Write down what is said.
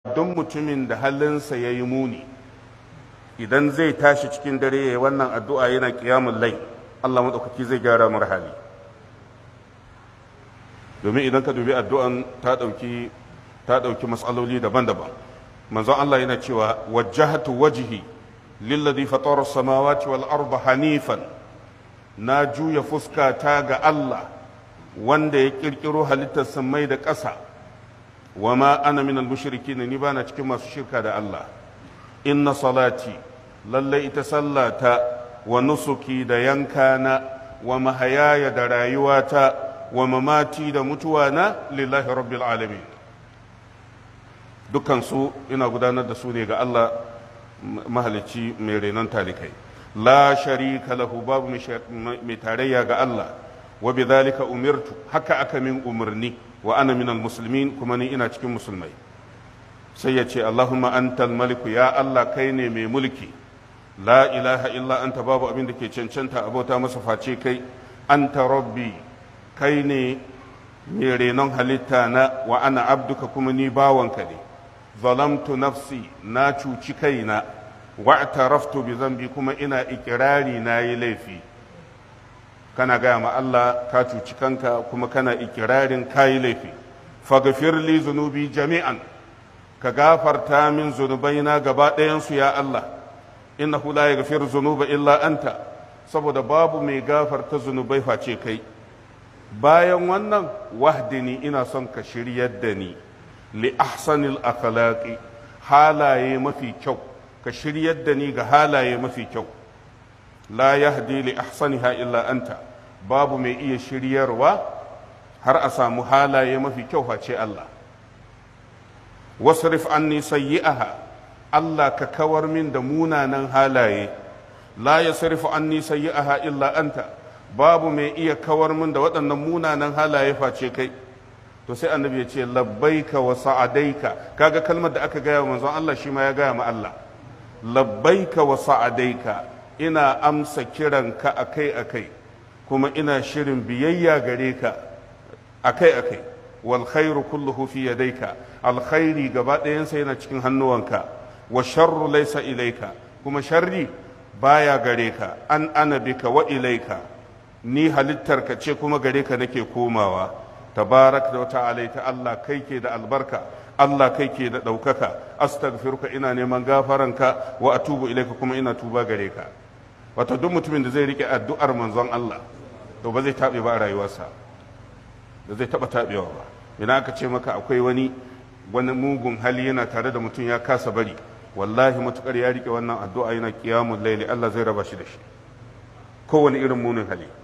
don mutumin da halinsa ya yi muni idan zai tashi cikin dare ya yi wannan addu'a yana ƙiyamun lai Allah maɗaukaki zai gyara mar hali. Domin idan ka dubi addu'an ta ɗauki matsaloli daban-daban. Manzon Allah yana cewa wajjahatu wajhi lilladhi fatara samawati wal arda hanifan, na juya fuskata ga Allah wanda ya ƙirƙiro halittar sammai da ƙasa. wa ma ana minal mushrikin, ni bana cikin masu shirka da Allah. Inna salati, lallai ita sallata, wa nusuki da yankana, wa mahayaya da rayuwata, wa mamati da mutuwana lillahi rabbil alamin. Dukansu ina gudanar da su ne ga Allah mahalicci mai renon talikai. La sharika lahu, babu mai tarayya ga Allah. Wa bidhalika umirtu, haka aka min umarni. wa ana minal muslimin, kuma ni ina cikin musulmai. Sai ya ce Allahumma antal maliku, ya Allah kai ne mai mulki, la ilaha illa anta, babu abin da ke cancanta abota masa face kai, anta rabbi, kai ne mai renon halitta na, wa ana abduka, kuma ni bawanka ne. zalamtu nafsi, na cuci kaina, wa'taraftu bi zambi, kuma ina ikirari na yi laifi. Kana gaya ma Allah ka cuci kanka, kuma kana ikirarin kayi laifi. Faghfir li zunubi jami'an, ka gafarta min zunubaina gaba ɗayansu ya Allah. Innahu la yaghfiru zunuba illa anta, saboda babu mai gafarta zunubai face kai. Bayan wannan, wahdini, ina son ka shiryar da ni li ahsanil akhlaqi, halaye mafi kyau, ka shiryar da ni ga halaye mafi kyau. la yahdi li ahsaniha illa anta, babu mai iya shiryarwa har a samu halaye mafi kyau face Allah. wasrif anni sayyi'aha, Allah ka kawar min da munanan halaye. la yasrifu anni sayyi'aha illa anta, babu mai iya kawar min da waɗannan munanan halaye face kai. To sai annabi ya ce labbaika wa sa'adaika, kaga kalmar da aka gaya wa manzon Allah shi ma ya gaya ma Allah. labbaika wa sa'adaika, ina amsa kiranka akai-akai, kuma ina shirin biyayya gare ka akai-akai. wal khairu kulluhu fi yadayka, alkhairi gaba ɗayansa yana cikin hannuwanka. wa sharru laysa ilayka, kuma sharri baya gare ka. ana bika wa ilayka, ni halittarka ce kuma gare ka nake komawa. tabarak wa ta'alaita, Allah kai ke da albarka, Allah kai ke da ɗaukaka. astaghfiruka, ina neman gafaranka, wa atubu ilaika, kuma ina tuba gare ka. Wato duk mutumin da zai rike addu'ar manzon Allah, to ba zai taɓe ba a rayuwarsa, da zai taɓa taɓewa ba. Ina aka ce maka akwai wani mugun hali yana tare da mutum ya kasa bari, wallahi matukar ya rike wannan addu'a yana qiyamul laili, Allah zai raba shi da shi, kowane irin munin hali.